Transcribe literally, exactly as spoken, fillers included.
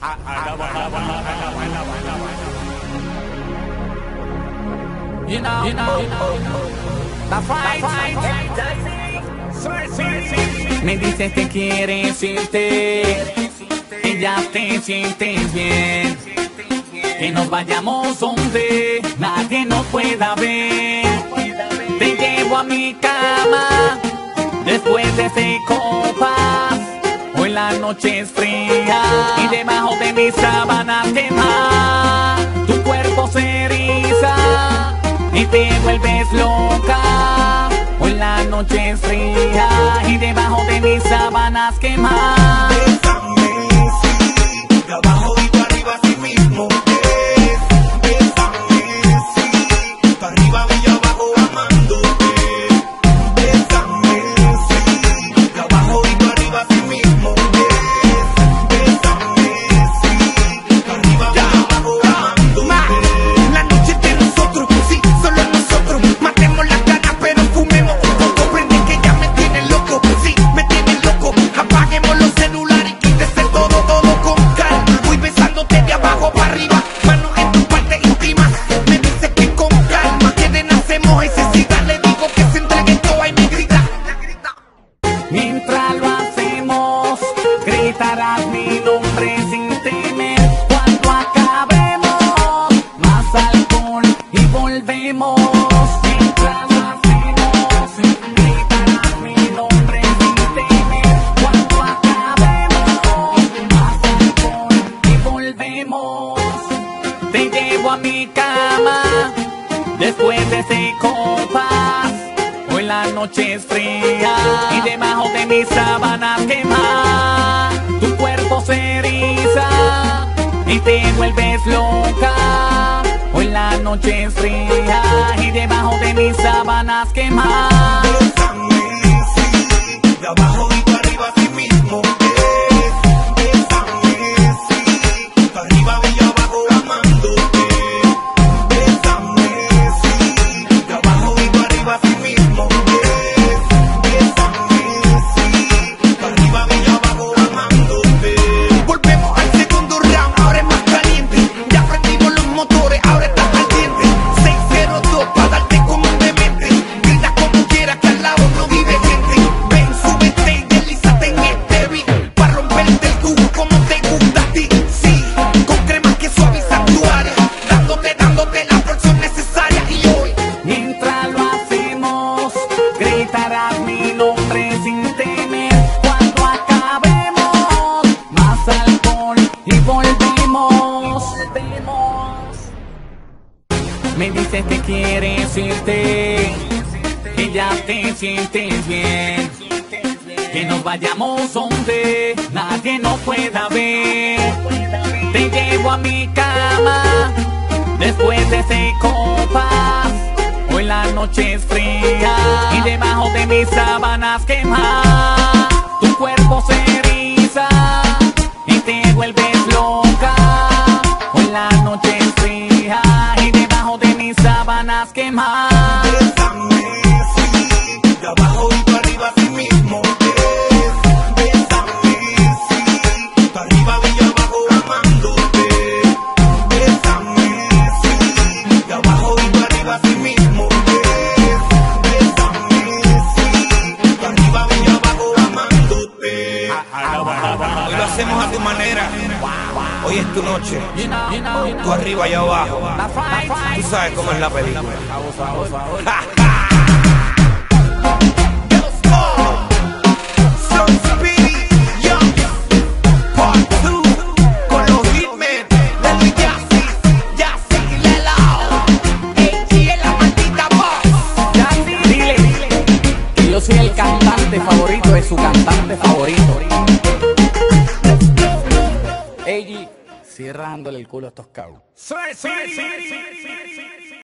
You know, you know, you know, that's right, that's right. Me dices que quieres irte, que ya te sientes bien, que nos vayamos donde nadie nos pueda ver. Te llevo a mi cama después de seis copas. Hoy la noche es fría y debajo de mis sábanas quema. Tu cuerpo se eriza y te vuelves loca. Hoy la noche es fría y debajo de mis sábanas quema. Bésame, sí, de abajo y para arriba así mismo es. Bésame, sí, para arriba y abajo amándote. Bésame, sí, de abajo y para arriba así mismo es. Bésame, sí, para arriba y abajo amándote. La noche es de nosotros, sí, solo nosotros. Matemos las ganas pero fumemos un poco. Prende que ya me tienen loco, sí, me tienen loco. Apaguemos los celulares y quítese todo, todo con calma. Voy besándote de abajo para arriba, manos en tu parte íntima. Me dice que con calma, que de nacemos necesidad. Le digo que se entregue toda y me grita. Mientras lo hacemos, gritarás mi nombre sin temer. Cuando acabemos, más alcohol y volvemos. Mientras lo hacemos, gritarás mi nombre sin temer. Cuando acabemos, más alcohol y volvemos. Te llevo a mi cama después de seis copas. Hoy la noche es fría y debajo de mis sábanas quema. Tu cuerpo se eriza y te vuelves loca. Hoy la noche es fría y debajo de mis sábanas quema. Bésame, sí, de abajo y para arriba así mismo es. Bésame, sí, para arriba y abajo amándote. Bésame, sí, de abajo y para arriba así mismo es. Bésame, sí, para arriba y abajo amándote. Volvemos al segundo round, ahora es más caliente. Ya prendimos los motores, ahora está ardiente. seis cero dos para darte como un demente. Grita como quieras que al lado no vive gente. Ven, súbete y deslízate en este beat, para romperte el cubo como te gusta a ti. Sí, con cremas que suavizan tu área, dándote, dándote la porción necesaria. Y hoy Mientras lo hacemos, gritarás mi nombre sin temer. Cuando acabemos, más alcohol y volvemos. Me dices que quieres irte, que ya te sientes bien, que nos vayamos donde nadie nos pueda ver. Te llevo a mi cama después de seis copas. Hoy la noche es fría y debajo de mis sábanas quema. Tu cuerpo se eriza y te vuelves loca. Hoy la noche es fría y debajo de mis sábanas quema. Bésame, sí, de abajo y para arriba así mismo es. Bésame, sí, para arriba y abajo amándote. Bésame, sí, de abajo y para arriba así mismo es. Bésame, sí, para arriba y abajo amándote. Hoy lo hacemos a tu manera. Hoy es tu noche, tú arriba y abajo. Tú sabes cómo es la película. Ja, ja. Son Speedy, Young, Part two, con los Hitmen, Lelo y Yassi, Yassi y Lelo. A G es la maldita voz. Dile que yo soy el cantante favorito de su cantante favorito. Ey, cerrándole el culo a estos cabros.